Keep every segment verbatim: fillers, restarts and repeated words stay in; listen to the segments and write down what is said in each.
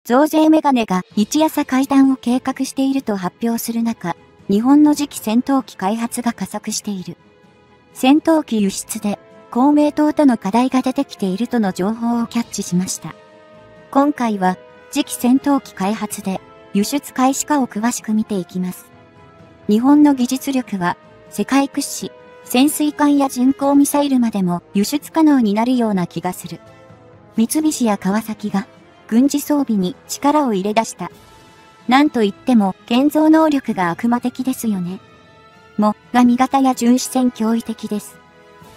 増税メガネが日朝会談を計画していると発表する中、日本の次期戦闘機開発が加速している。戦闘機輸出で公明党との課題が出てきているとの情報をキャッチしました。今回は次期戦闘機開発で輸出開始かを詳しく見ていきます。日本の技術力は世界屈指、潜水艦や巡航ミサイルまでも輸出可能になるような気がする。三菱や川崎が軍事装備に力を入れ出した。なんといっても建造能力が悪魔的ですよね。も、が味方や巡視船驚異的です。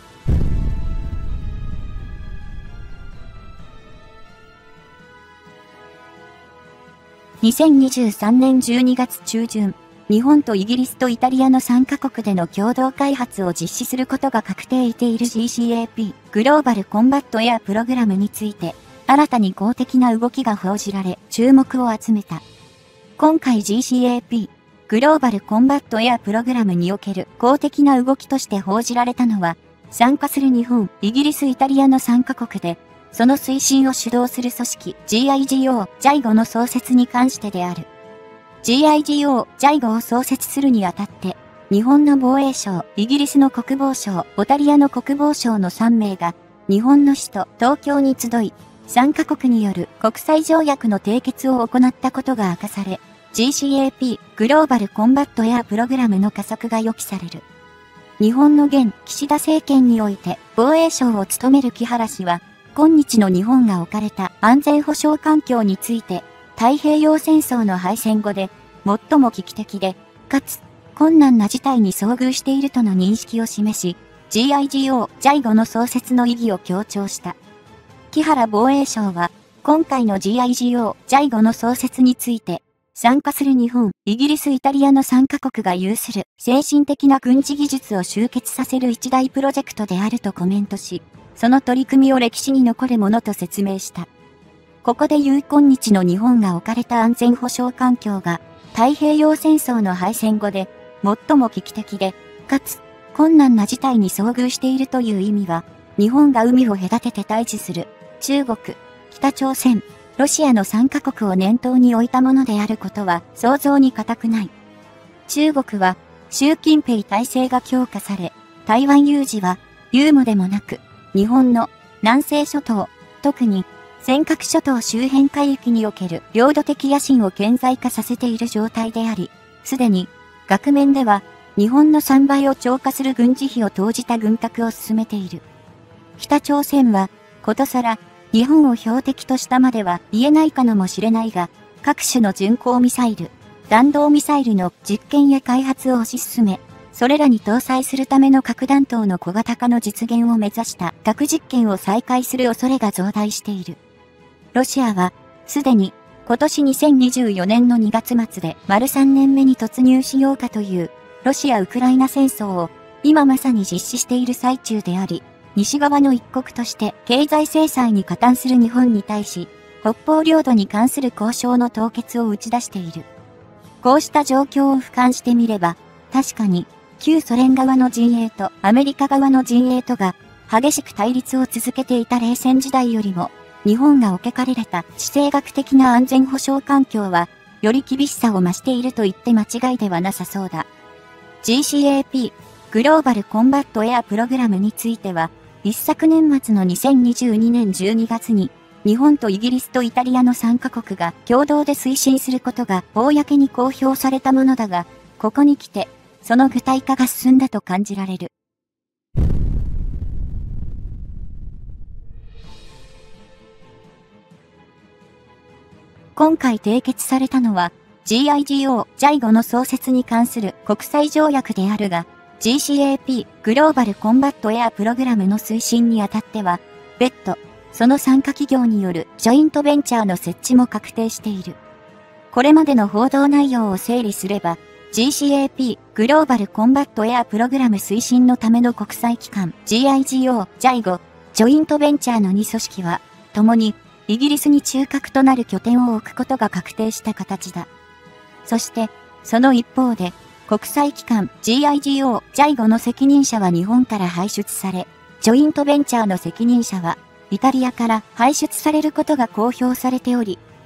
にせんにじゅうさんねんじゅうにがつちゅうじゅん、日本とイギリスとイタリアのさんカ国での共同開発を実施することが確定している ジーシーエーピー グローバルコンバットエアプログラムについて、新たに公的な動きが報じられ、注目を集めた。今回 ジーシーエーピー グローバルコンバットエアプログラムにおける公的な動きとして報じられたのは、参加する日本、イギリス、イタリアのさんカ国で、その推進を主導する組織 ジーアイジーオー ジャイゴの創設に関してである。ジーアイジーオー ジャイゴを創設するにあたって、日本の防衛省、イギリスの国防省、イタリアの国防省のさんめいが、日本の首都東京に集い、さんカ国による国際条約の締結を行ったことが明かされ、ジーシーエーピー グローバルコンバットエアプログラムの加速が予期される。日本の現岸田政権において防衛省を務める木原氏は、今日の日本が置かれた安全保障環境について、太平洋戦争の敗戦後で最も危機的で、かつ困難な事態に遭遇しているとの認識を示し、ジーアイジーオー ジャイゴの創設の意義を強調した。木原防衛相は、今回の ジーアイジーオー ジャイゴの創設について、参加する日本、イギリス、イタリアのさんカ国が有する先進的な軍事技術を集結させる一大プロジェクトであるとコメントし、その取り組みを歴史に残るものと説明した。ここで言う今日の日本が置かれた安全保障環境が、太平洋戦争の敗戦後で、最も危機的で、かつ、困難な事態に遭遇しているという意味は、日本が海を隔てて対峙する、中国、北朝鮮、ロシアのさんカ国を念頭に置いたものであることは想像に難くない。中国は、習近平体制が強化され、台湾有事は、有無でもなく、日本の南西諸島、特に尖閣諸島周辺海域における領土的野心を顕在化させている状態であり、すでに額面では日本のさんばいを超過する軍事費を投じた軍拡を進めている。北朝鮮は、ことさら日本を標的としたまでは言えないかのもしれないが、各種の巡航ミサイル、弾道ミサイルの実験や開発を推し進め、それらに搭載するための核弾頭の小型化の実現を目指した核実験を再開する恐れが増大している。ロシアは、すでに今年にせんにじゅうよねんのにがつ末で丸さんねんめに突入しようかというロシア・ウクライナ戦争を今まさに実施している最中であり、西側の一国として経済制裁に加担する日本に対し、北方領土に関する交渉の凍結を打ち出している。こうした状況を俯瞰してみれば、確かに、旧ソ連側の陣営とアメリカ側の陣営とが激しく対立を続けていた冷戦時代よりも、日本が置けかれた地政学的な安全保障環境は、より厳しさを増していると言って間違いではなさそうだ。ジーシーエーピー グローバルコンバットエアプログラムについては、一昨年末のにせんにじゅうにねんじゅうにがつに、日本とイギリスとイタリアのさんカ国が共同で推進することが公に公表されたものだが、ここに来て、その具体化が進んだと感じられる。今回締結されたのは ジーアイジーオー ジャイゴの創設に関する国際条約であるが、ジーシーエーピー グローバルコンバットエアプログラムの推進にあたっては、別途、その参加企業によるジョイントベンチャーの設置も確定している。これまでの報道内容を整理すれば、ジーシーエーピー グローバルコンバットエアプログラム推進のための国際機関 ジーアイジーオー ジャイゴ、ジョイントベンチャーのに組織は、共にイギリスに中核となる拠点を置くことが確定した形だ。そして、その一方で、国際機関 ジーアイジーオー ジャイゴの責任者は日本から輩出され、ジョイントベンチャーの責任者はイタリアから輩出されることが公表されており、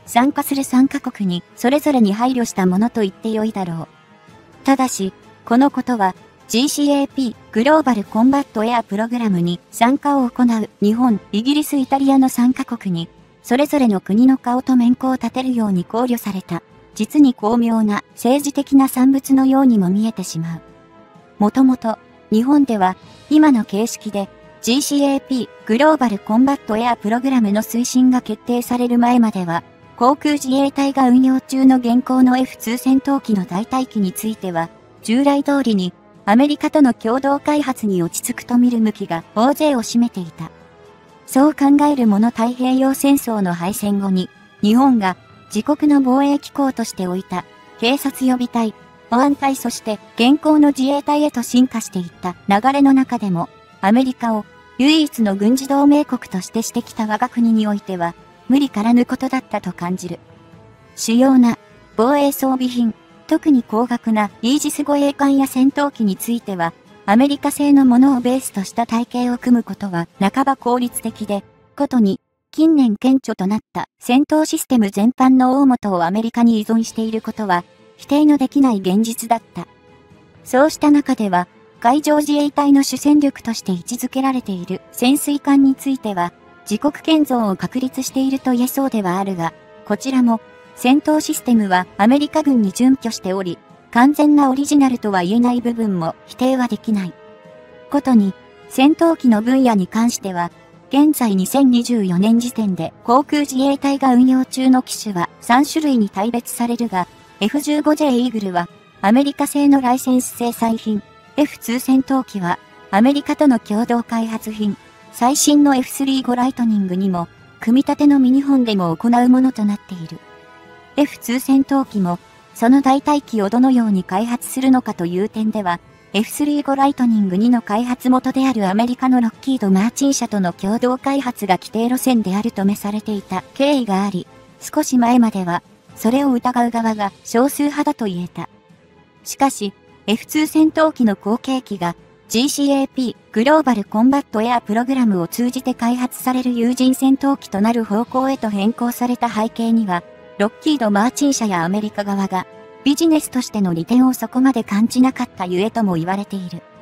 参加するさんカ国にそれぞれに配慮したものと言ってよいだろう。ただし、このことは ジーシーエーピー グローバルコンバットエアプログラムに参加を行う日本、イギリス、イタリアのさんカ国にそれぞれの国の顔と面子を立てるように考慮された、実に巧妙な政治的な産物のようにも見えてしまう。もともと、日本では今の形式で ジーシーエーピー グローバルコンバットエアプログラムの推進が決定される前までは、航空自衛隊が運用中の現行の エフツー 戦闘機の代替機については、従来通りにアメリカとの共同開発に落ち着くと見る向きが大勢を占めていた。そう考える者太平洋戦争の敗戦後に、日本が自国の防衛機構として置いた警察予備隊、保安隊そして現行の自衛隊へと進化していった流れの中でも、アメリカを唯一の軍事同盟国としてしてきた我が国においては、無理からぬことだったと感じる。主要な防衛装備品、特に高額なイージス護衛艦や戦闘機については、アメリカ製のものをベースとした体系を組むことは半ば効率的で、ことに近年顕著となった戦闘システム全般の大元をアメリカに依存していることは否定のできない現実だった。そうした中では、海上自衛隊の主戦力として位置づけられている潜水艦については、自国建造を確立していると言えそうではあるが、こちらも戦闘システムはアメリカ軍に準拠しており、完全なオリジナルとは言えない部分も否定はできない。ことに、戦闘機の分野に関しては、現在にせんにじゅうよねん時点で航空自衛隊が運用中の機種はさん種類に大別されるが、エフじゅうごジェイ イーグルはアメリカ製のライセンス制裁品、エフツー 戦闘機はアメリカとの共同開発品、最新の エフスリーご ライトニングにも、組み立てのミニ本でも行うものとなっている。エフツー 戦闘機も、その代替機をどのように開発するのかという点では、エフスリーご ライトニングにの開発元であるアメリカのロッキード・マーチン社との共同開発が規定路線であるとめされていた経緯があり、少し前までは、それを疑う側が少数派だと言えた。しかし、エフツー 戦闘機の後継機が、ジーシーエーピー グローバルコンバットエアプログラムを通じて開発される有人戦闘機となる方向へと変更された背景には、ロッキード・マーチン社やアメリカ側がビジネスとしての利点をそこまで感じなかったゆえとも言われている。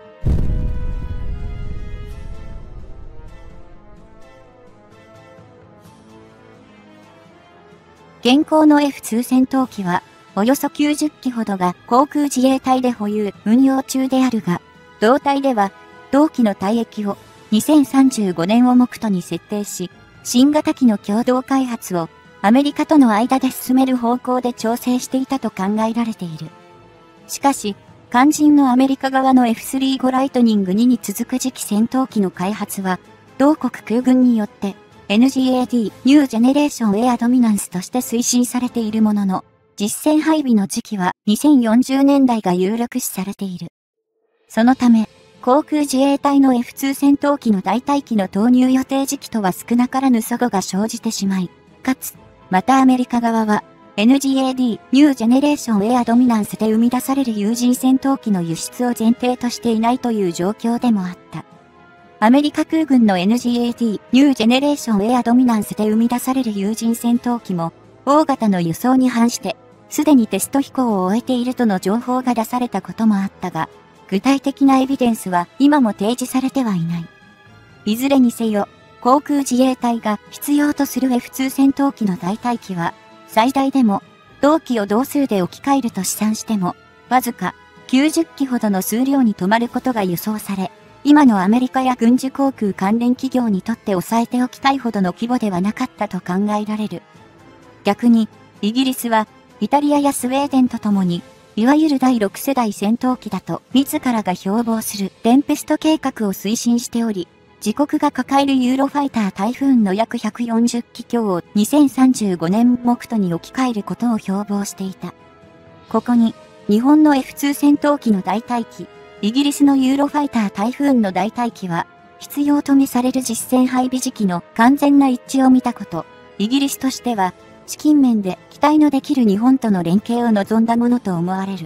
現行の エフツー 戦闘機は、およそきゅうじゅっきほどが航空自衛隊で保有、運用中であるが、同隊では、同機の退役をにせんさんじゅうごねんを目途に設定し、新型機の共同開発をアメリカとの間で進める方向で調整していたと考えられている。しかし、肝心のアメリカ側の エフスリーご ライトニングにに続く次期戦闘機の開発は、同国空軍によって エヌジーエーディー ニュージェネレーションエアドミナンスとして推進されているものの、実戦配備の時期はにせんよんじゅうねんだいが有力視されている。そのため、航空自衛隊の エフツー 戦闘機の代替機の投入予定時期とは少なからぬ齟齬が生じてしまい、かつ、またアメリカ側は、エヌジーエーディー ニュージェネレーションエアドミナンスで生み出される有人戦闘機の輸出を前提としていないという状況でもあった。アメリカ空軍の エヌジーエーディー ニュージェネレーションエアドミナンスで生み出される有人戦闘機も、大型の輸送に反して、すでにテスト飛行を終えているとの情報が出されたこともあったが、具体的なエビデンスは今も提示されてはいない。いずれにせよ、航空自衛隊が必要とする エフツー 戦闘機の代替機は、最大でも、同機を同数で置き換えると試算しても、わずかきゅうじゅっきほどの数量に止まることが予想され、今のアメリカや軍需航空関連企業にとって抑えておきたいほどの規模ではなかったと考えられる。逆に、イギリスは、イタリアやスウェーデンとともに、いわゆるだいろくせだい戦闘機だと自らが標榜するテンペスト計画を推進しており、自国が抱えるユーロファイタータイフーンの約ひゃくよんじゅっき強をにせんさんじゅうごねん目途に置き換えることを標榜していた。ここに、日本の エフツー 戦闘機の代替機、イギリスのユーロファイタータイフーンの代替機は、必要と見される実戦配備時期の完全な一致を見たこと、イギリスとしては、資金面で期待のできる日本との連携を望んだものと思われる。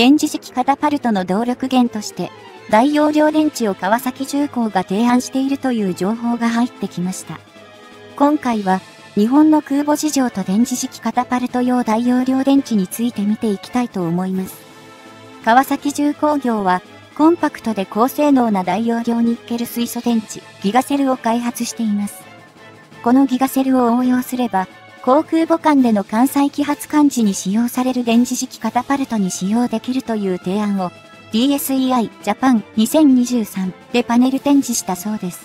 電磁式カタパルトの動力源として、大容量電池を川崎重工が提案しているという情報が入ってきました。今回は、日本の空母事情と電磁式カタパルト用大容量電池について見ていきたいと思います。川崎重工業は、コンパクトで高性能な大容量ニッケル水素電池、ギガセルを開発しています。このギガセルを応用すれば、航空母艦での艦載機発艦時に使用される電磁式カタパルトに使用できるという提案を、ディーエスイーアイ ジャパンにせんにじゅうさんでパネル展示したそうです。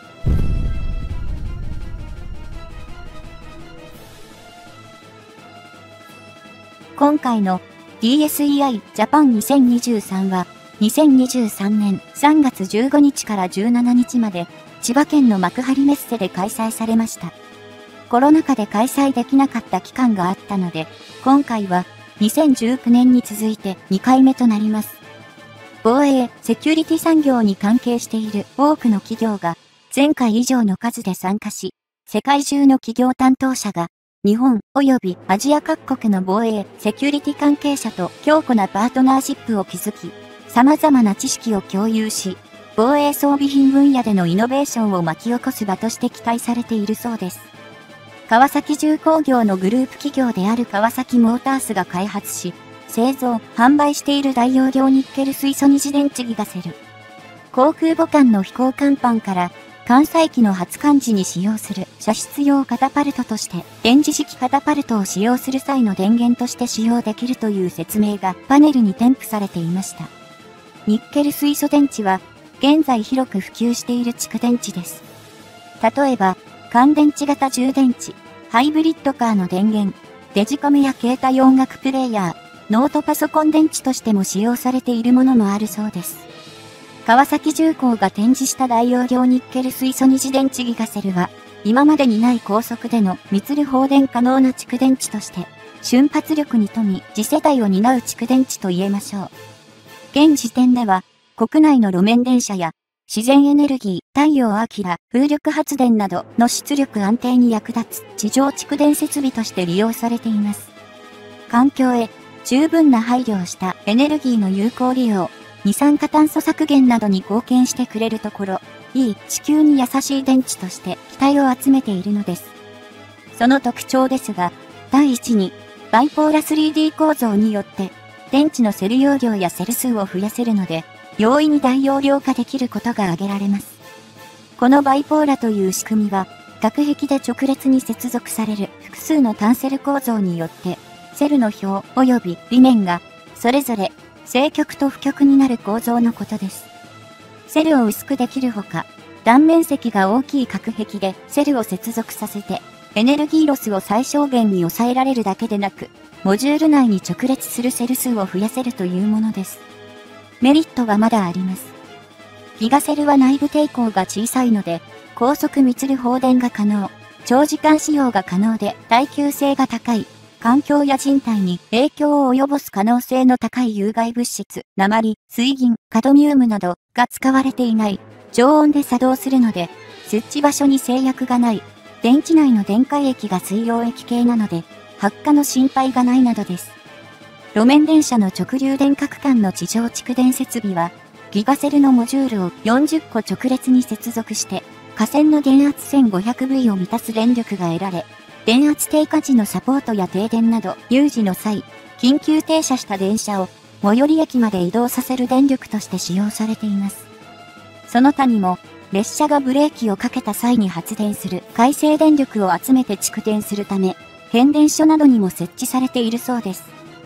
今回の ディーエスイーアイ ジャパンにせんにじゅうさんは、にせんにじゅうさんねんさんがつじゅうごにちからじゅうしちにちまで、千葉県の幕張メッセで開催されました。コロナ禍で開催できなかった期間があったので、今回はにせんじゅうきゅうねんに続いてにかいめとなります。防衛、セキュリティ産業に関係している多くの企業が、前回以上の数で参加し、世界中の企業担当者が、日本及びアジア各国の防衛、セキュリティ関係者と強固なパートナーシップを築き、様々な知識を共有し、防衛装備品分野でのイノベーションを巻き起こす場として期待されているそうです。川崎重工業のグループ企業である川崎モータースが開発し、製造、販売している大容量ニッケル水素二次電池ギガセル。航空母艦の飛行甲板から、艦載機の発艦時に使用する射出用カタパルトとして電磁式カタパルトを使用する際の電源として使用できるという説明がパネルに添付されていました。ニッケル水素電池は現在広く普及している蓄電池です。例えば乾電池型充電池、ハイブリッドカーの電源、デジカメや携帯音楽プレイヤー、ノートパソコン電池としても使用されているものもあるそうです。川崎重工が展示した大容量ニッケル水素二次電池ギガセルは、今までにない高速での密る放電可能な蓄電池として、瞬発力に富み次世代を担う蓄電池と言えましょう。現時点では、国内の路面電車や自然エネルギー、太陽光、風力発電などの出力安定に役立つ地上蓄電設備として利用されています。環境へ十分な配慮をしたエネルギーの有効利用、二酸化炭素削減などに貢献してくれるところ、いい地球に優しい電池として期待を集めているのです。その特徴ですが、第一に、バイポーラ スリーディー 構造によって、電池のセル容量やセル数を増やせるので、容易に大容量化できることが挙げられます。このバイポーラという仕組みは、隔壁で直列に接続される複数の単セル構造によって、セルの表及び尾面が、それぞれ、正極と負極になる構造のことです。セルを薄くできるほか、断面積が大きい隔壁でセルを接続させて、エネルギーロスを最小限に抑えられるだけでなく、モジュール内に直列するセル数を増やせるというものです。メリットはまだあります。ギガセルは内部抵抗が小さいので、高速密る放電が可能、長時間使用が可能で耐久性が高い。環境や人体に影響を及ぼす可能性の高い有害物質、鉛、水銀、カドミウムなどが使われていない常温で作動するので、設置場所に制約がない、電池内の電解液が水溶液系なので、発火の心配がないなどです。路面電車の直流電殻間の地上蓄電設備は、ギガセルのモジュールをよんじゅっこ直列に接続して、架線の電圧 せんごひゃくブイ を満たす電力が得られ、電圧低下時のサポートや停電など有事の際、緊急停車した電車を最寄り駅まで移動させる電力として使用されています。その他にも、列車がブレーキをかけた際に発電する回生電力を集めて蓄電するため、変電所などにも設置されているそうです。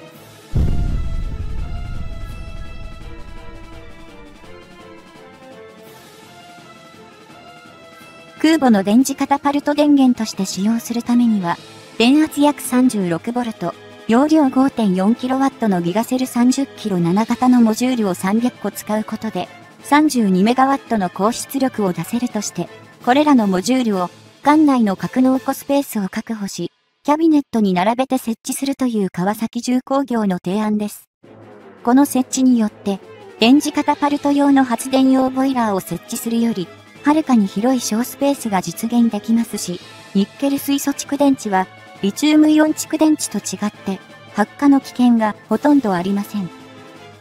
空母の電磁カタパルト電源として使用するためには、電圧約 さんじゅうろくボルト、容量 ごてんよんキロワット のギガセル さんじゅっキロなな 型のモジュールをさんびゃっこ使うことで、さんじゅうにメガワット の高出力を出せるとして、これらのモジュールを、艦内の格納庫スペースを確保し、キャビネットに並べて設置するという川崎重工業の提案です。この設置によって、電磁カタパルト用の発電用ボイラーを設置するより、はるかに広い小スペースが実現できますし、ニッケル水素蓄電池は、リチウムイオン蓄電池と違って、発火の危険がほとんどありません。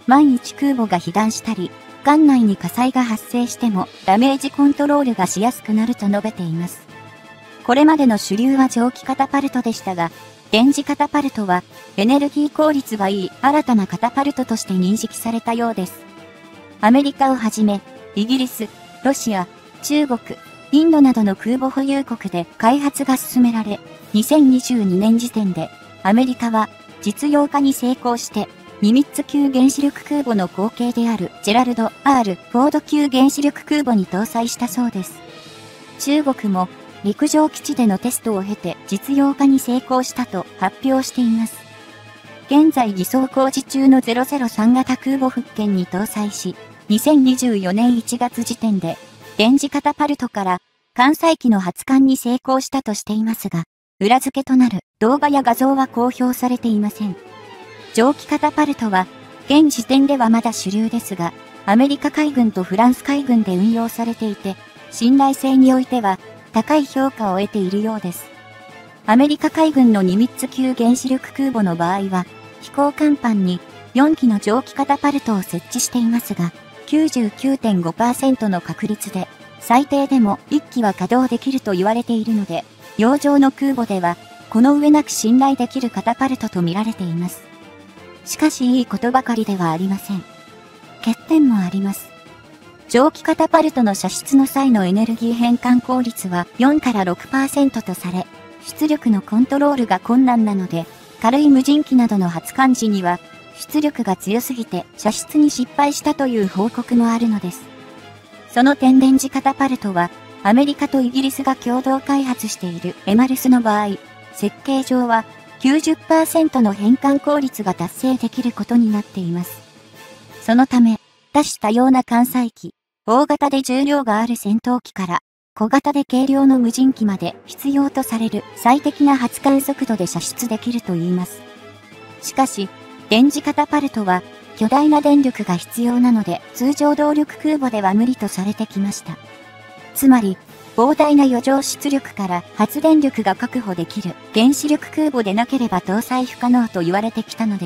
万一空母が被弾したり、艦内に火災が発生してもダメージコントロールがしやすくなると述べています。これまでの主流は蒸気カタパルトでしたが、電磁カタパルトはエネルギー効率がいい新たなカタパルトとして認識されたようです。アメリカをはじめ、イギリス、ロシア、中国、インドなどの空母保有国で開発が進められ、にせんにじゅうにねん時点でアメリカは実用化に成功して、ニミッツ級原子力空母の後継であるジェラルド・ アール・フォード級原子力空母に搭載したそうです。中国も陸上基地でのテストを経て実用化に成功したと発表しています。現在偽装工事中のゼロゼロさん型空母福建に搭載し、にせんにじゅうよねんいちがつ時点で電磁カタパルトから艦載機の発艦に成功したとしていますが、裏付けとなる動画や画像は公表されていません。蒸気カタパルトは、現時点ではまだ主流ですが、アメリカ海軍とフランス海軍で運用されていて、信頼性においては、高い評価を得ているようです。アメリカ海軍のニミッツ級原子力空母の場合は、飛行甲板によんきの蒸気カタパルトを設置していますが、きゅうじゅうきゅうてんごパーセント の確率で、最低でもいっきは稼働できると言われているので、洋上の空母では、この上なく信頼できるカタパルトと見られています。しかしいいことばかりではありません。欠点もあります。蒸気カタパルトの射出の際のエネルギー変換効率はよんからろくパーセント とされ、出力のコントロールが困難なので、軽い無人機などの発艦時には、出力が強すぎて射出に失敗したという報告もあるのです。その点電磁カタパルトは、アメリカとイギリスが共同開発しているエマルスの場合、設計上は、きゅうじゅっパーセント の変換効率が達成できることになっています。そのため、多種多様な艦載機、大型で重量がある戦闘機から、小型で軽量の無人機まで必要とされる最適な発艦速度で射出できるといいます。しかし、電磁カタパルトは巨大な電力が必要なので通常動力空母では無理とされてきました。つまり、膨大な余剰出力から発電力が確保できる原子力空母でなければ搭載不可能と言われてきたのです。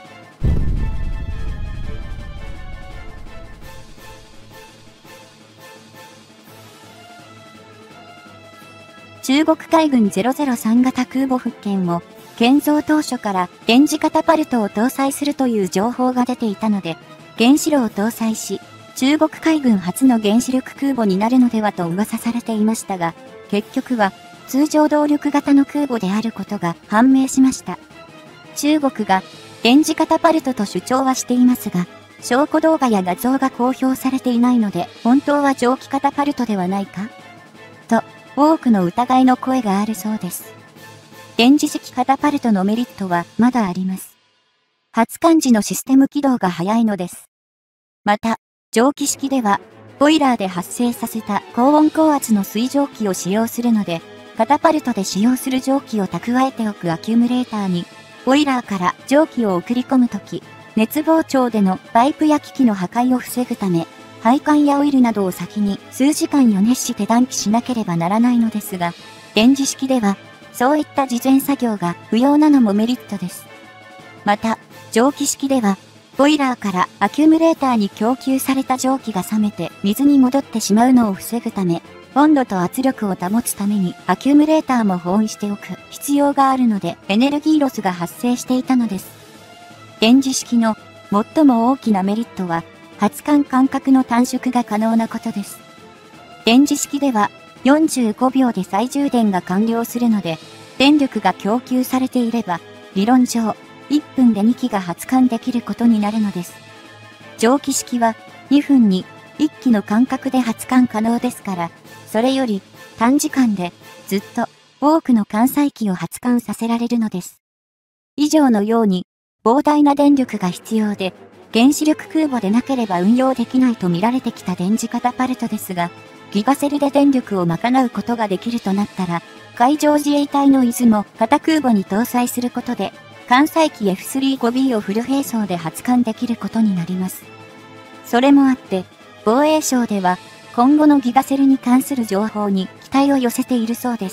中国海軍ゼロゼロさん型空母福建も、建造当初から電磁カタパルトを搭載するという情報が出ていたので、原子炉を搭載し、中国海軍初の原子力空母になるのではと噂されていましたが、結局は通常動力型の空母であることが判明しました。中国が電磁カタパルトと主張はしていますが、証拠動画や画像が公表されていないので、本当は蒸気カタパルトではないかと、多くの疑いの声があるそうです。電磁式カタパルトのメリットはまだあります。発艦時のシステム起動が早いのです。また、蒸気式では、ボイラーで発生させた高温高圧の水蒸気を使用するので、カタパルトで使用する蒸気を蓄えておくアキュムレーターに、ボイラーから蒸気を送り込むとき、熱膨張でのパイプや機器の破壊を防ぐため、配管やオイルなどを先に数時間予熱して暖気しなければならないのですが、電磁式では、そういった事前作業が不要なのもメリットです。また、蒸気式では、ボイラーからアキュムレーターに供給された蒸気が冷めて水に戻ってしまうのを防ぐため、温度と圧力を保つためにアキュムレーターも保温しておく必要があるのでエネルギーロスが発生していたのです。電磁式の最も大きなメリットは、発艦間隔の短縮が可能なことです。電磁式ではよんじゅうごびょうで再充電が完了するので、電力が供給されていれば、理論上、いっぷんでにきが発艦できることになるのです。蒸気式はにふんにいっきの間隔で発艦可能ですから、それより短時間でずっと多くの艦載機を発艦させられるのです。以上のように膨大な電力が必要で、原子力空母でなければ運用できないと見られてきた電磁カタパルトですが、ギガセルで電力を賄うことができるとなったら、海上自衛隊の伊豆も型空母に搭載することで、艦載機 エフスリーファイブビー をフル並走で発艦できることになります。それもあって、防衛省では今後のギガセルに関する情報に期待を寄せているそうです。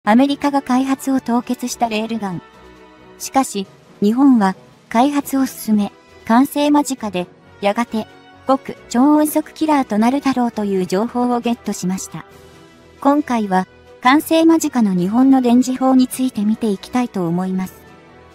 アメリカが開発を凍結したレールガン。しかし、日本は開発を進め、完成間近で、やがて、極超音速キラーとなるだろうという情報をゲットしました。今回は、完成間近の日本の電磁砲について見ていきたいと思います。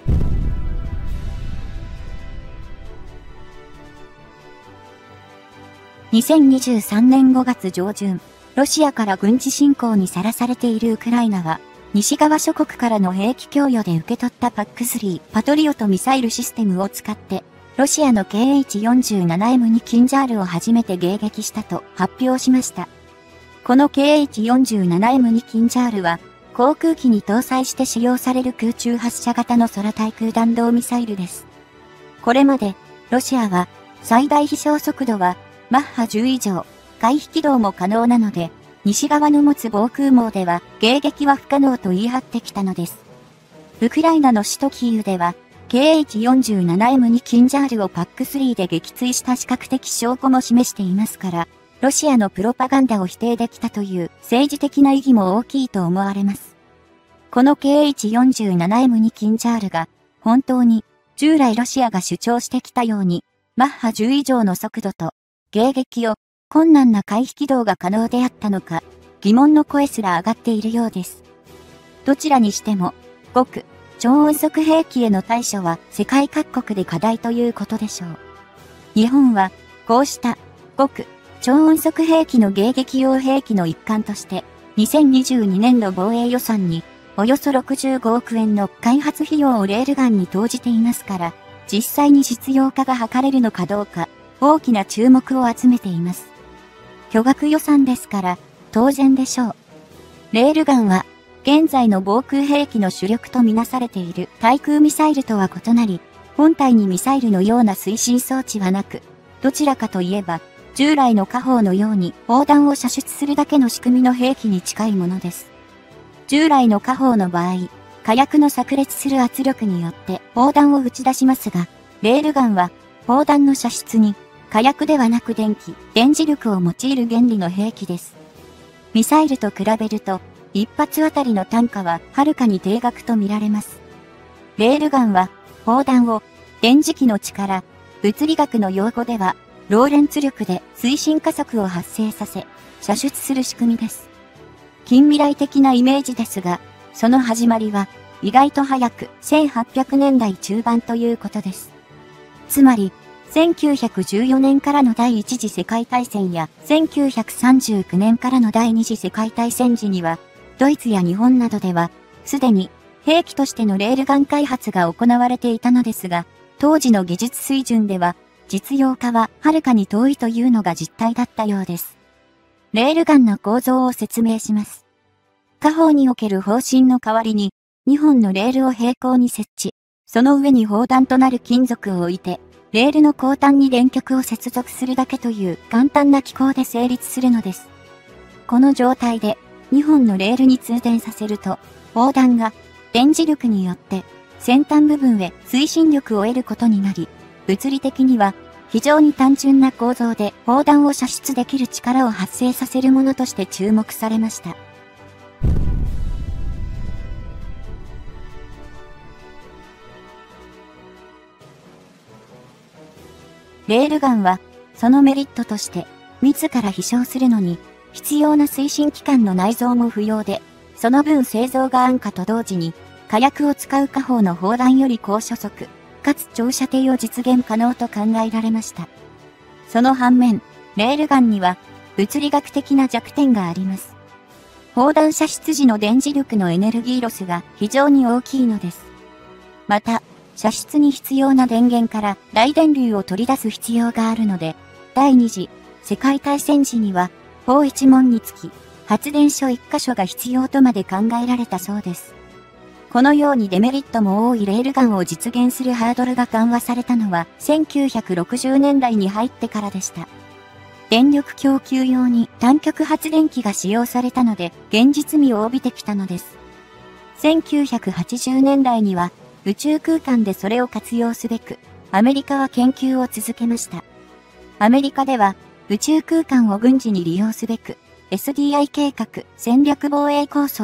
にせんにじゅうさんねんごがつ上旬、ロシアから軍事侵攻にさらされているウクライナは、西側諸国からの兵器供与で受け取ったパックスリーパトリオトミサイルシステムを使って、ロシアの ケーエイチよんじゅうななエムに キンジャールを初めて迎撃したと発表しました。この ケーエイチよんじゅうななエムに キンジャールは、航空機に搭載して使用される空中発射型の空対空弾道ミサイルです。これまで、ロシアは、最大飛翔速度は、マッハじゅう以上、回避軌道も可能なので、西側の持つ防空網では迎撃は不可能と言い張ってきたのです。ウクライナの首都キーウでは、ケーエイチよんじゅうななエムに キンジャールをパックスリーで撃墜した視覚的証拠も示していますから、ロシアのプロパガンダを否定できたという政治的な意義も大きいと思われます。この ケーエイチよんじゅうななエムに キンジャールが、本当に従来ロシアが主張してきたように、マッハじゅう以上の速度と、迎撃を困難な回避軌道が可能であったのか、疑問の声すら上がっているようです。どちらにしても、極超音速兵器への対処は世界各国で課題ということでしょう。日本は、こうした極超音速兵器の迎撃用兵器の一環として、にせんにじゅうにねん度防衛予算に、およそろくじゅうごおくえんの開発費用をレールガンに投じていますから、実際に実用化が図れるのかどうか、大きな注目を集めています。巨額予算ですから、当然でしょう。レールガンは、現在の防空兵器の主力とみなされている対空ミサイルとは異なり、本体にミサイルのような推進装置はなく、どちらかといえば、従来の火砲のように砲弾を射出するだけの仕組みの兵器に近いものです。従来の火砲の場合、火薬の炸裂する圧力によって砲弾を打ち出しますが、レールガンは砲弾の射出に火薬ではなく電気、電磁力を用いる原理の兵器です。ミサイルと比べると、一発あたりの単価ははるかに低額と見られます。レールガンは、砲弾を電磁気の力、物理学の用語では、ローレンツ力で推進加速を発生させ、射出する仕組みです。近未来的なイメージですが、その始まりは、意外と早くせんはっぴゃくねんだい中盤ということです。つまり、せんきゅうひゃくじゅうよねんからの第一次世界大戦やせんきゅうひゃくさんじゅうきゅうねんからの第二次世界大戦時には、ドイツや日本などでは、すでに兵器としてのレールガン開発が行われていたのですが、当時の技術水準では、実用化ははるかに遠いというのが実態だったようです。レールガンの構造を説明します。火砲における砲身の代わりに、にほんのレールを平行に設置、その上に砲弾となる金属を置いて、レールの後端に電極を接続するだけという簡単な機構で成立するのです。この状態でにほんのレールに通電させると、砲弾が電磁力によって先端部分へ推進力を得ることになり、物理的には非常に単純な構造で砲弾を射出できる力を発生させるものとして注目されました。レールガンは、そのメリットとして、自ら飛翔するのに、必要な推進機関の内蔵も不要で、その分製造が安価と同時に、火薬を使う火砲の砲弾より高初速、かつ長射程を実現可能と考えられました。その反面、レールガンには、物理学的な弱点があります。砲弾射出時の電磁力のエネルギーロスが非常に大きいのです。また、射出に必要な電源から大電流を取り出す必要があるので、第二次世界大戦時には、砲一門につき、発電所一箇所が必要とまで考えられたそうです。このようにデメリットも多いレールガンを実現するハードルが緩和されたのはせんきゅうひゃくろくじゅうねんだいに入ってからでした。電力供給用に単極発電機が使用されたので、現実味を帯びてきたのです。せんきゅうひゃくはちじゅうねんだいには、宇宙空間でそれを活用すべく、アメリカは研究を続けました。アメリカでは、宇宙空間を軍事に利用すべく、エスディーアイ 計画、戦略防衛構想、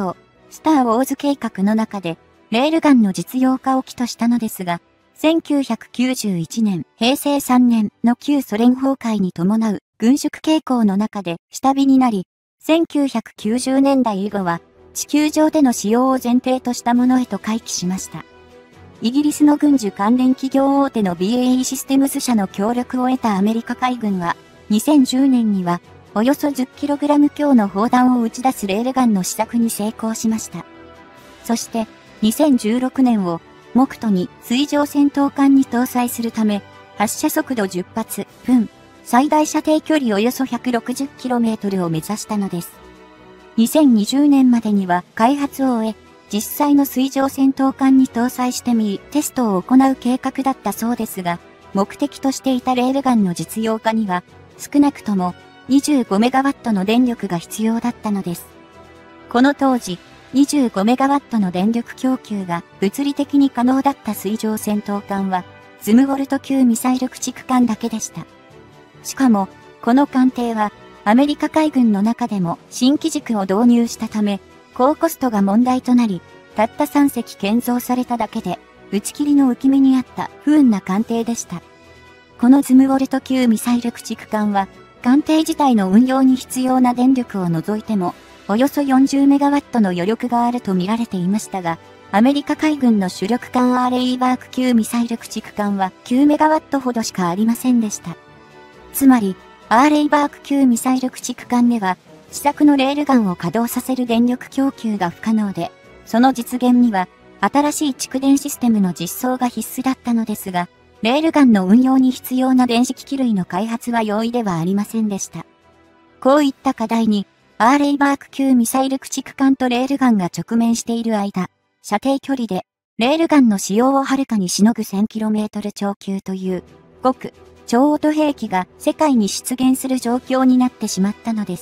スター・ウォーズ計画の中で、レールガンの実用化を起としたのですが、せんきゅうひゃくきゅうじゅういちねん、へいせいさんねんの旧ソ連崩壊に伴う軍縮傾向の中で下火になり、せんきゅうひゃくきゅうじゅうねんだい以後は地球上での使用を前提としたものへと回帰しました。イギリスの軍需関連企業大手の ビーエーイー システムズ社の協力を得たアメリカ海軍は、にせんじゅうねんにはおよそ じゅっキログラム 強の砲弾を打ち出すレールガンの試作に成功しました。そして、にせんじゅうろくねんを目途に水上戦闘艦に搭載するため、発射速度じゅっぱつぶん、最大射程距離およそ ひゃくろくじゅっキロメートル を目指したのです。にせんにじゅうねんまでには開発を終え、実際の水上戦闘艦に搭載してみ、テストを行う計画だったそうですが、目的としていたレールガンの実用化には、少なくとも にじゅうごメガワット の電力が必要だったのです。この当時、にじゅうごメガワット の電力供給が物理的に可能だった水上戦闘艦は、ズムウォルト級ミサイル駆逐艦だけでした。しかも、この艦艇は、アメリカ海軍の中でも新機軸を導入したため、高コストが問題となり、たったさんせき建造されただけで、打ち切りの浮き目にあった不運な艦艇でした。このズムウォルト級ミサイル駆逐艦は、艦艇自体の運用に必要な電力を除いても、およそよんじゅうメガワット の余力があると見られていましたが、アメリカ海軍の主力艦アーレイバーク級ミサイル駆逐艦はきゅうメガワット ほどしかありませんでした。つまり、アーレイバーク級ミサイル駆逐艦では、試作のレールガンを稼働させる電力供給が不可能で、その実現には、新しい蓄電システムの実装が必須だったのですが、レールガンの運用に必要な電子機器類の開発は容易ではありませんでした。こういった課題に、アーレイバーク級ミサイル駆逐艦とレールガンが直面している間、射程距離で、レールガンの使用をはるかにしのぐ せんキロメートル 超級という、極、超音兵器が世界に出現する状況になってしまったのです。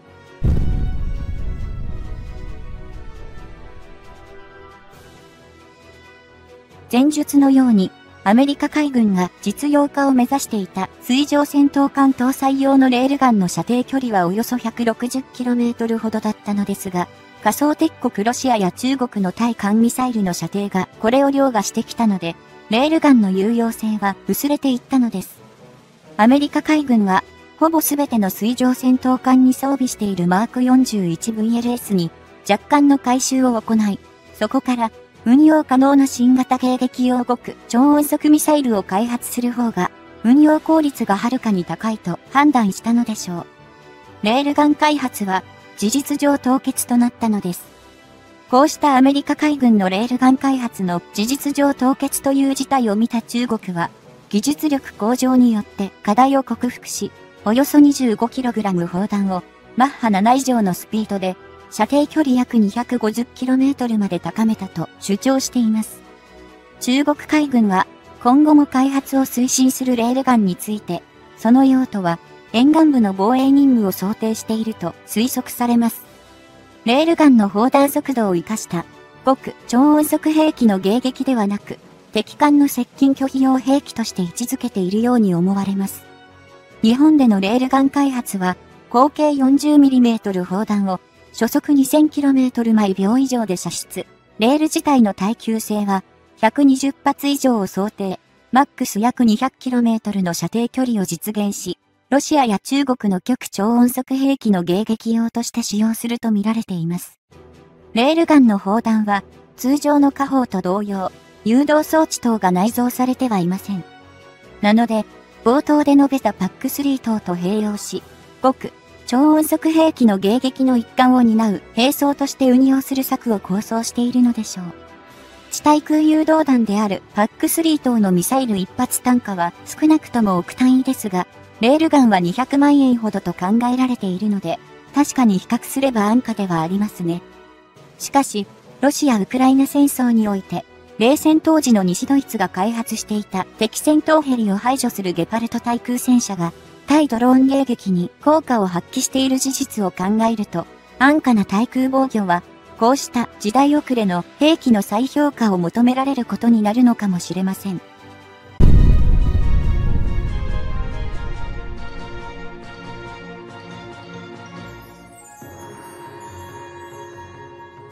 前述のように、アメリカ海軍が実用化を目指していた水上戦闘艦搭載用のレールガンの射程距離はおよそ ひゃくろくじゅっキロメートル ほどだったのですが、仮想敵国ロシアや中国の対艦ミサイルの射程がこれを凌駕してきたので、レールガンの有用性は薄れていったのです。アメリカ海軍は、ほぼすべての水上戦闘艦に装備しているマーク よんじゅういちブイエルエス に若干の改修を行い、そこから運用可能な新型迎撃用極超音速ミサイルを開発する方が運用効率がはるかに高いと判断したのでしょう。レールガン開発は事実上凍結となったのです。こうしたアメリカ海軍のレールガン開発の事実上凍結という事態を見た中国は、技術力向上によって課題を克服し、およそ にじゅうごキログラム 砲弾をマッハなな以上のスピードで射程距離約 にひゃくごじゅっキロメートル まで高めたと主張しています。中国海軍は今後も開発を推進するレールガンについて、その用途は沿岸部の防衛任務を想定していると推測されます。レールガンの砲弾速度を生かした極超音速兵器の迎撃ではなく、敵艦の接近拒否用兵器として位置づけているように思われます。日本でのレールガン開発は、口径 よんじゅうミリメートル 砲弾を初速 にせんキロメートル 毎秒以上で射出。レール自体の耐久性はひゃくにじゅっぱつ以上を想定。マックス約 にひゃくキロメートル の射程距離を実現し、ロシアや中国の極超音速兵器の迎撃用として使用すると見られています。レールガンの砲弾は通常の火砲と同様、誘導装置等が内蔵されてはいません。なので、冒頭で述べた パックスリー 等と併用し、極超音速兵器の迎撃の一環を担う兵装として運用する策を構想しているのでしょう。地対空誘導弾である パックスリー 等のミサイル一発単価は少なくとも億単位ですが、レールガンはにひゃくまんえんほどと考えられているので、確かに比較すれば安価ではありますね。しかし、ロシア・ウクライナ戦争において、冷戦当時の西ドイツが開発していた敵戦闘ヘリを排除するゲパルト対空戦車が、対ドローン迎撃に効果を発揮している事実を考えると、安価な対空防御は、こうした時代遅れの兵器の再評価を求められることになるのかもしれません。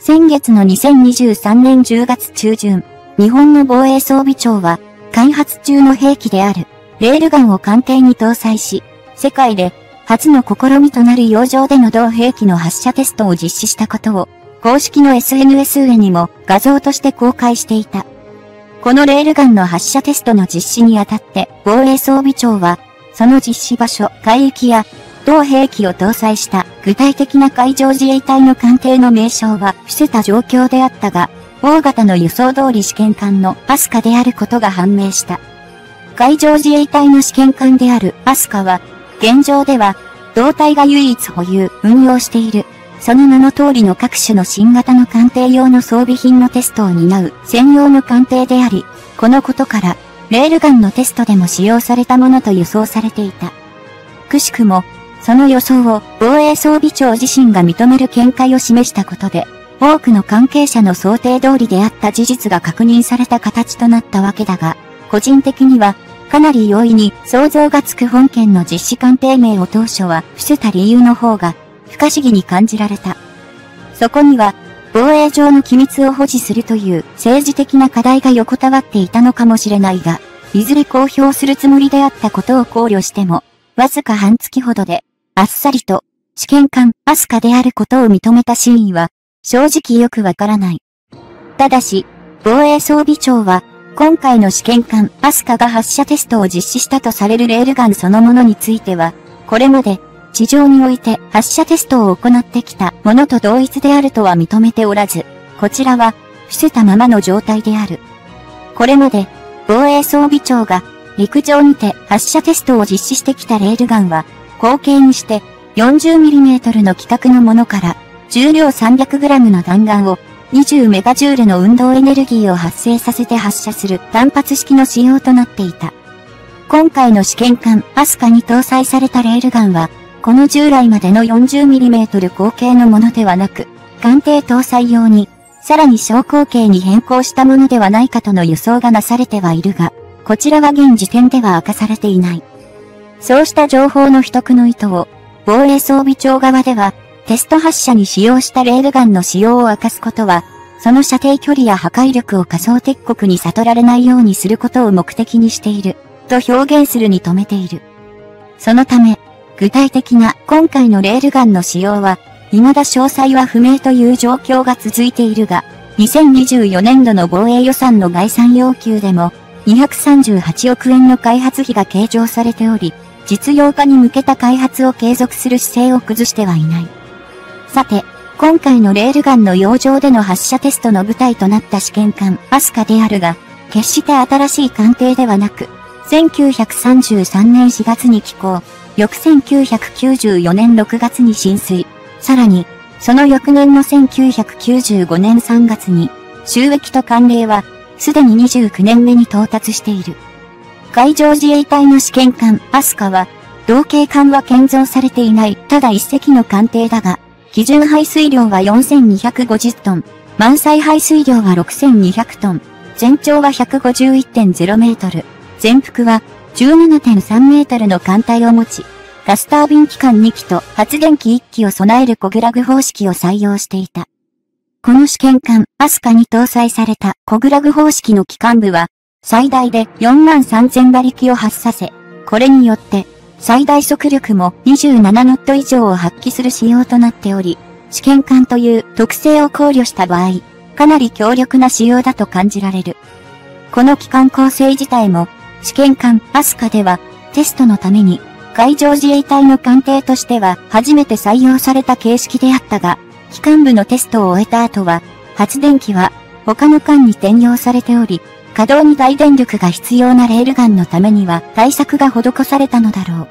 先月のにせんにじゅうさんねんじゅうがつちゅうじゅん、日本の防衛装備庁は、開発中の兵器である、レールガンを艦艇に搭載し、世界で初の試みとなる洋上での同兵器の発射テストを実施したことを、公式の エスエヌエス 上にも画像として公開していた。このレールガンの発射テストの実施にあたって、防衛装備庁は、その実施場所、海域や、同兵器を搭載した具体的な海上自衛隊の艦艇の名称は伏せた状況であったが、大型の輸送通り試験艦のアスカであることが判明した。海上自衛隊の試験艦であるアスカは、現状では、同隊が唯一保有、運用している、その名の通りの各種の新型の艦艇用の装備品のテストを担う専用の艦艇であり、このことから、レールガンのテストでも使用されたものと予想されていた。くしくも、その予想を防衛装備庁自身が認める見解を示したことで、多くの関係者の想定通りであった事実が確認された形となったわけだが、個人的には、かなり容易に想像がつく本件の実施艦艇名を当初は伏せた理由の方が、不可思議に感じられた。そこには、防衛上の機密を保持するという政治的な課題が横たわっていたのかもしれないが、いずれ公表するつもりであったことを考慮しても、わずか半月ほどで、あっさりと、試験艦アスカであることを認めた真意は、正直よくわからない。ただし、防衛装備庁は、今回の試験艦アスカが発射テストを実施したとされるレールガンそのものについては、これまで、地上において発射テストを行ってきたものと同一であるとは認めておらず、こちらは、伏せたままの状態である。これまで、防衛装備庁が、陸上にて発射テストを実施してきたレールガンは、口径にして よんじゅうミリメートル の規格のものから、重量 さんびゃくグラム の弾丸をにじゅうメガジュールの運動エネルギーを発生させて発射する単発式の仕様となっていた。今回の試験艦アスカに搭載されたレールガンは、この従来までの よんじゅうミリメートル 口径のものではなく、艦艇搭載用に、さらに小口径に変更したものではないかとの予想がなされてはいるが、こちらは現時点では明かされていない。そうした情報の秘匿の意図を、防衛装備庁側では、テスト発射に使用したレールガンの使用を明かすことは、その射程距離や破壊力を仮想敵国に悟られないようにすることを目的にしている、と表現するに止めている。そのため、具体的な今回のレールガンの使用は、未だ詳細は不明という状況が続いているが、にせんにじゅうよねんどの防衛予算の概算要求でも、にひゃくさんじゅうはちおくえんの開発費が計上されており、実用化に向けた開発を継続する姿勢を崩してはいない。さて、今回のレールガンの洋上での発射テストの舞台となった試験艦アスカであるが、決して新しい艦艇ではなく、せんきゅうひゃくさんじゅうさんねんしがつに起工、翌せんきゅうひゃくきゅうじゅうよねんろくがつに進水、さらに、その翌年のせんきゅうひゃくきゅうじゅうごねんさんがつに、就役と艦齢は、すでににじゅうきゅうねんめに到達している。海上自衛隊の試験艦アスカは、同型艦は建造されていないただ一隻の艦艇だが、基準排水量はよんせんにひゃくごじゅっトン、満載排水量はろくせんにひゃくトン、全長は ひゃくごじゅういってんゼロメートル、全幅は じゅうななてんさんメートルの艦体を持ち、ガスタービン機関にきと発電機いっきを備えるコグラグ方式を採用していた。この試験艦アスカに搭載されたコグラグ方式の機関部は、最大でよんまんさんぜんばりきを発させ、これによって、最大速力もにじゅうななノット以上を発揮する仕様となっており、試験艦という特性を考慮した場合、かなり強力な仕様だと感じられる。この機関構成自体も、試験艦アスカでは、テストのために、海上自衛隊の艦艇としては初めて採用された形式であったが、機関部のテストを終えた後は、発電機は他の艦に転用されており、稼働に大電力が必要なレールガンのためには対策が施されたのだろう。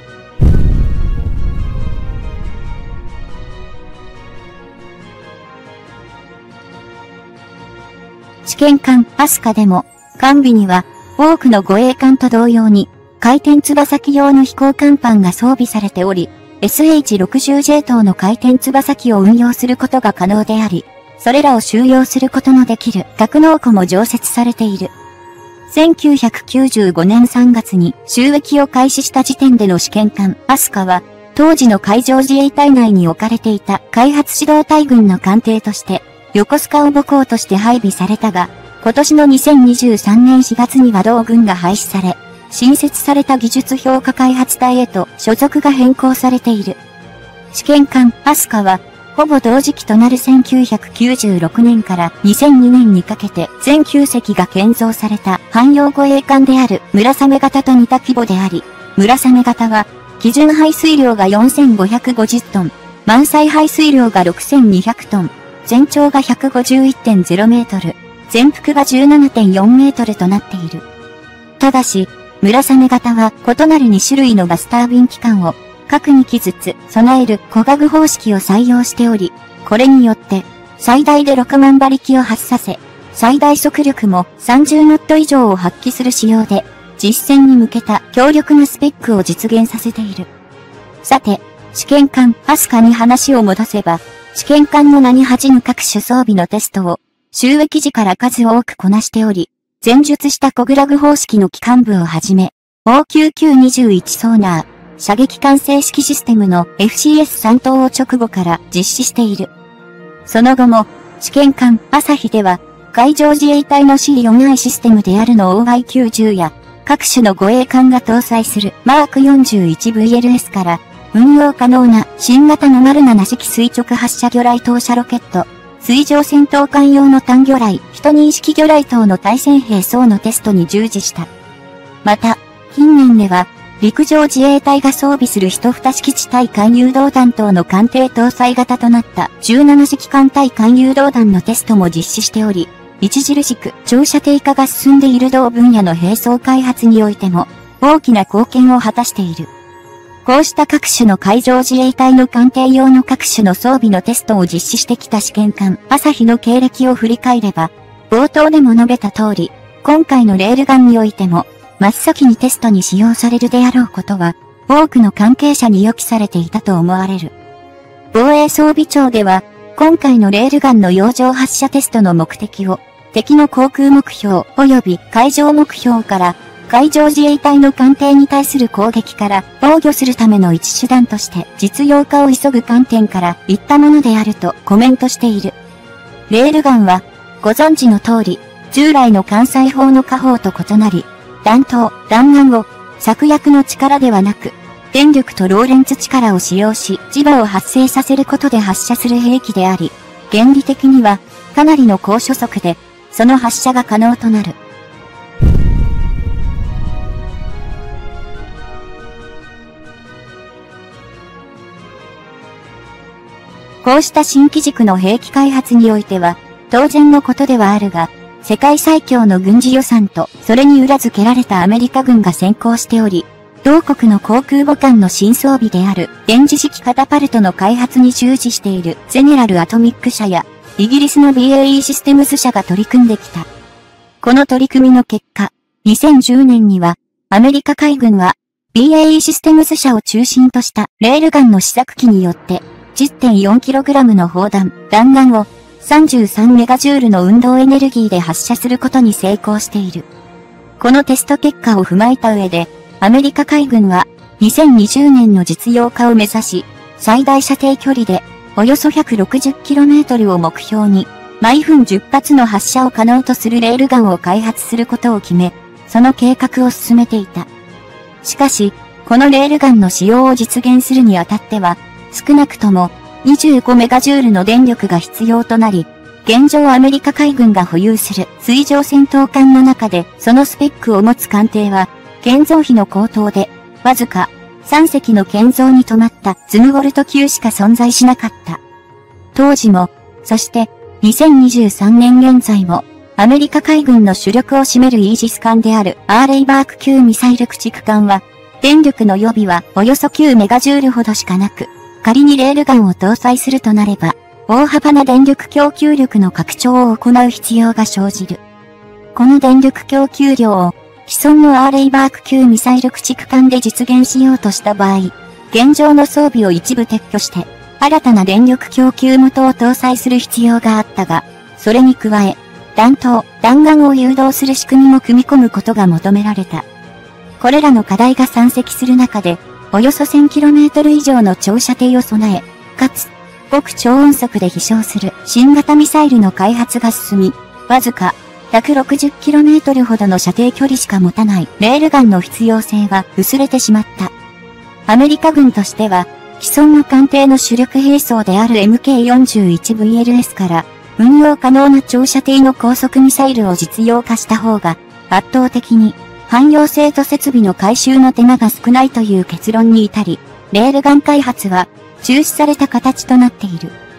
試験艦アスカでも、艦尾には多くの護衛艦と同様に、回転翼機用の飛行甲板が装備されており、エスエイチろくじゅうジェー 等の回転翼機を運用することが可能であり、それらを収容することのできる格納庫も常設されている。せんきゅうひゃくきゅうじゅうごねんさんがつに就役を開始した時点での試験艦アスカは、当時の海上自衛隊内に置かれていた開発指導隊群の艦艇として、 横須賀を母港として配備されたが、今年のにせんにじゅうさんねんしがつには同軍が廃止され、新設された技術評価開発隊へと所属が変更されている。試験艦アスカは、ほぼ同時期となるせんきゅうひゃくきゅうじゅうろくねんからにせんにねんにかけて全きゅうせきが建造された汎用護衛艦である村雨型と似た規模であり、村雨型は基準排水量がよんせんごひゃくごじゅっトン、満載排水量がろくせんにひゃくトン、全長が ひゃくごじゅういってんゼロメートル、全幅が じゅうななてんよんメートルとなっている。ただし、村雨型は異なるにしゅるいのガスタービン機関を各にきずつ備える小ガグ方式を採用しており、これによって最大でろくまんばりきを発させ、最大速力もさんじゅうノット以上を発揮する仕様で、実戦に向けた強力なスペックを実現させている。さて、試験艦アスカに話を戻せば、試験艦の名に恥じぬ各種装備のテストを収益時から数多くこなしており、前述した小グラグ方式の機関部をはじめ、オーきゅうきゅうにじゅういち ソーナー、射撃管制式システムの エフシーエスさん 等を直後から実施している。その後も、試験艦朝日では、海上自衛隊の シーよんアイ システムであるの オーアイきゅうじゅう や、各種の護衛艦が搭載するマーク よんじゅういちブイエルエス から、運用可能な新型のなな式垂直発射魚雷投射ロケット、水上戦闘艦用の単魚雷、人認識魚雷等の対戦兵装のテストに従事した。また、近年では、陸上自衛隊が装備する一二式地対艦誘導弾等の艦艇搭載型となったじゅうなな式艦対艦誘導弾のテストも実施しており、著しく長射程化が進んでいる同分野の兵装開発においても大きな貢献を果たしている。こうした各種の海上自衛隊の艦艇用の各種の装備のテストを実施してきた試験艦朝日の経歴を振り返れば、冒頭でも述べた通り、今回のレールガンにおいても、真っ先にテストに使用されるであろうことは、多くの関係者に予期されていたと思われる。防衛装備庁では、今回のレールガンの洋上発射テストの目的を、敵の航空目標及び海上目標から、海上自衛隊の艦艇に対する攻撃から防御するための一手段として実用化を急ぐ観点から言ったものであるとコメントしている。レールガンは、ご存知の通り、従来の艦載砲の火砲と異なり、弾頭、弾丸を策略の力ではなく、電力とローレンツ力を使用し、磁場を発生させることで発射する兵器であり、原理的にはかなりの高初速で、その発射が可能となる。こうした新機軸の兵器開発においては、当然のことではあるが、世界最強の軍事予算と、それに裏付けられたアメリカ軍が先行しており、同国の航空母艦の新装備である、電磁式カタパルトの開発に従事しているゼネラルアトミック社や、イギリスの ビーエーイー システムズ社が取り組んできた。この取り組みの結果、にせんじゅうねんには、アメリカ海軍は、ビーエーイー システムズ社を中心としたレールガンの試作機によって、じゅってんよんキログラム の砲弾、弾丸を、さんじゅうさんメガジュールの運動エネルギーで発射することに成功している。このテスト結果を踏まえた上で、アメリカ海軍はにせんにじゅうねんの実用化を目指し、最大射程距離でおよそ ひゃくろくじゅっキロメートル を目標に、毎分じゅっぱつの発射を可能とするレールガンを開発することを決め、その計画を進めていた。しかし、このレールガンの使用を実現するにあたっては、少なくともにじゅうごメガジュールの電力が必要となり、現状アメリカ海軍が保有する水上戦闘艦の中でそのスペックを持つ艦艇は、建造費の高騰で、わずかさんせきの建造に止まったズムウォルト級しか存在しなかった。当時も、そしてにせんにじゅうさんねん現在も、アメリカ海軍の主力を占めるイージス艦であるアーレイバーク級ミサイル駆逐艦は、電力の予備はおよそきゅうメガジュールほどしかなく、仮にレールガンを搭載するとなれば、大幅な電力供給力の拡張を行う必要が生じる。この電力供給量を、既存のアーレイバーク級ミサイル駆逐艦で実現しようとした場合、現状の装備を一部撤去して、新たな電力供給元を搭載する必要があったが、それに加え、弾頭、弾丸を誘導する仕組みも組み込むことが求められた。これらの課題が山積する中で、およそ せんキロメートル 以上の長射程を備え、かつ、 極超音速で飛翔する新型ミサイルの開発が進み、わずか ひゃくろくじゅっキロメートル ほどの射程距離しか持たないレールガンの必要性は薄れてしまった。アメリカ軍としては、既存の艦艇の主力兵装である エムケーよんじゅういちブイエルエス から運用可能な長射程の高速ミサイルを実用化した方が圧倒的に汎用性と設備の改修の手間が少ないという結論に至り、レールガン開発は中止された形となっている。